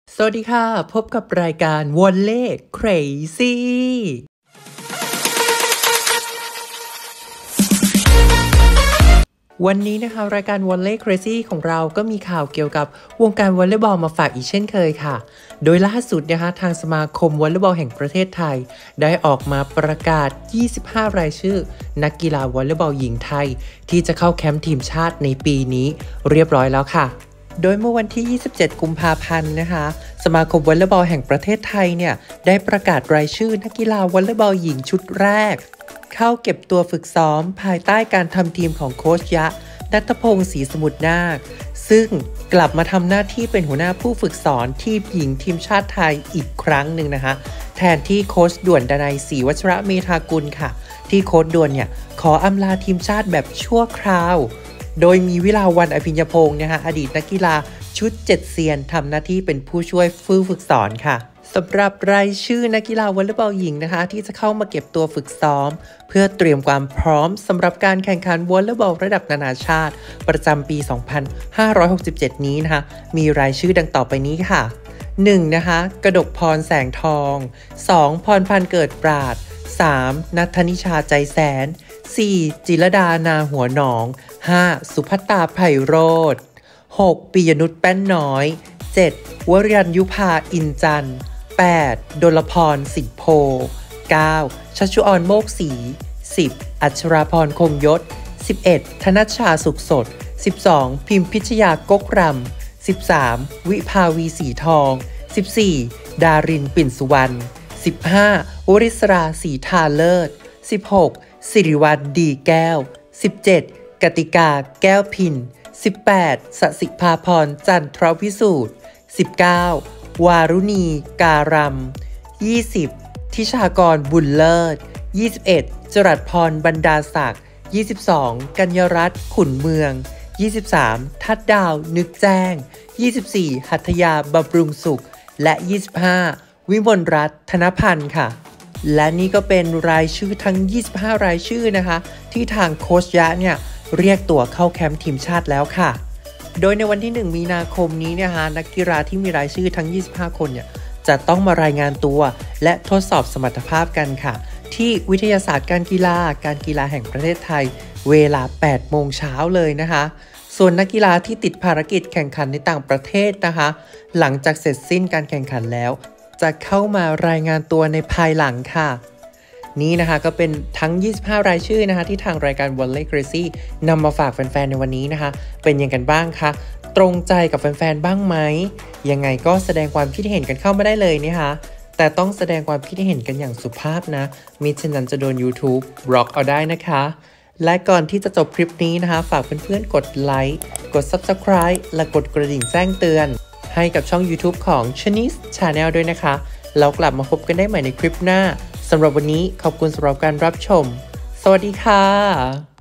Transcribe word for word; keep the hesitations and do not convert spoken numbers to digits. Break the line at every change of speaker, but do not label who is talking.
สวัสดีค่ะพบกับรายการวอลเล่ Crazy วันนี้นะคะรายการวอลเล่ Crazy ของเราก็มีข่าวเกี่ยวกับวงการวอลเลย์บอลมาฝากอีกเช่นเคยค่ะโดยล่าสุดนะคะทางสมาคมวอลเลย์บอลแห่งประเทศไทยได้ออกมาประกาศยี่สิบห้ารายชื่อนักกีฬาวอลเลย์บอลหญิงไทยที่จะเข้าแคมป์ทีมชาติในปีนี้เรียบร้อยแล้วค่ะโดยเมื่อวันที่ยี่สิบเจ็ดกุมภาพันธ์นะคะสมาคมวอลเลย์บอลแห่งประเทศไทยเนี่ยได้ประกาศรายชื่อนักกีฬาวอลเลย์บอลหญิงชุดแรกเข้าเก็บตัวฝึกซ้อมภายใต้การทำทีมของโค้ชยะณัฐพงศ์ศรีสมุทรนาคซึ่งกลับมาทำหน้าที่เป็นหัวหน้าผู้ฝึกสอนทีมหญิงทีมชาติไทยอีกครั้งหนึ่งนะคะแทนที่โค้ชด่วนดนัยศรีวัชระเมธากุลค่ะที่โค้ชด่วนเนี่ยขออำลาทีมชาติแบบชั่วคราวโดยมีวิลาวันอภิญญพงศ์นะคะอดีตนักกีฬาชุดเจ็ดเซียนทำหน้าที่เป็นผู้ช่วยผู้ฝึกสอนค่ะสำหรับรายชื่อนักกีฬาวอลเลย์บอลหญิงนะคะที่จะเข้ามาเก็บตัวฝึกซ้อมเพื่อเตรียมความพร้อมสำหรับการแข่งขันวอลเลย์บอลระดับนานาชาติประจำปี สองพันห้าร้อยหกสิบเจ็ด นี้นะคะมีรายชื่อดังต่อไปนี้ค่ะ หนึ่ง นะคะกฎกพรแสงทอง สอง พรพันธ์เกิดปราด สาม ณัฐนิชาใจแสน สี่ จิรดานาหัวหนอง ห้า สุภัตตาไพโรจน์ หก ปิยนุชแป้นน้อย เจ็ด วรัญยุภาอินจันทร์ แปด ดลพรสิงห์โพ เก้า ชัชชุออนโมกศรี สิบ อัชราพรคงยศ สิบเอ็ด ธนัชชาสุขสด สิบสอง พิมพิชยากกรำ สิบสาม วิภาวีสีทอง สิบสี่ ดารินปิ่นสุวรรณ สิบห้า วริศราศรีทาเลิศ สิบหก สิริวัลย์ดีแก้ว สิบเจ็ด กติกาแก้วพิน สิบแปด สสิภาพรจันทรวิสูตร สิบเก้า วารุณีการำ ยี่สิบ ทิชากรบุญเลิศ ยี่สิบเอ็ด จรัสพรบรรดาศักดิ์ ยี่สิบสอง กัญญรัตน์ขุนเมือง ยี่สิบสาม ทัดดาวนึกแจ้ง ยี่สิบสี่ หัตถยาบำรุงสุข และ ยี่สิบห้า วิมลรัตน์ธนพันธ์ค่ะและนี่ก็เป็นรายชื่อทั้ง ยี่สิบห้ารายชื่อนะคะที่ทางโค้ชยะเนี่ยเรียกตัวเข้าแคมป์ทีมชาติแล้วค่ะโดยในวันที่หนึ่งมีนาคมนี้นะคะนักกีฬาที่มีรายชื่อทั้งยี่สิบห้าคนเนี่ยจะต้องมารายงานตัวและทดสอบสมรรถภาพกันค่ะที่วิทยาศาสตร์การกีฬาการกีฬาแห่งประเทศไทยเวลา แปดโมงเช้าเลยนะคะส่วนนักกีฬาที่ติดภารกิจแข่งขันในต่างประเทศนะคะหลังจากเสร็จสิ้นการแข่งขันแล้วจะเข้ามารายงานตัวในภายหลังค่ะนี่นะคะก็เป็นทั้งยี่สิบห้ารายชื่อนะคะที่ทางรายการ Volley Crazy นำมาฝากแฟนๆในวันนี้นะคะเป็นยังไงกันบ้างคะตรงใจกับแฟนๆบ้างไหมยังไงก็แสดงความคิดเห็นกันเข้ามาได้เลยนะคะแต่ต้องแสดงความคิดเห็นกันอย่างสุภาพนะมิฉะนั้นจะโดน YouTube บล็อกเอาได้นะคะและก่อนที่จะจบคลิปนี้นะคะฝากเพื่อนๆกดไลค์กด Subscribe และกดกระดิ่งแจ้งเตือนให้กับช่อง YouTube ของ Shanice Channel ด้วยนะคะแล้วกลับมาพบกันได้ใหม่ในคลิปหน้าสำหรับวันนี้ขอบคุณสำหรับการรับชมสวัสดีค่ะ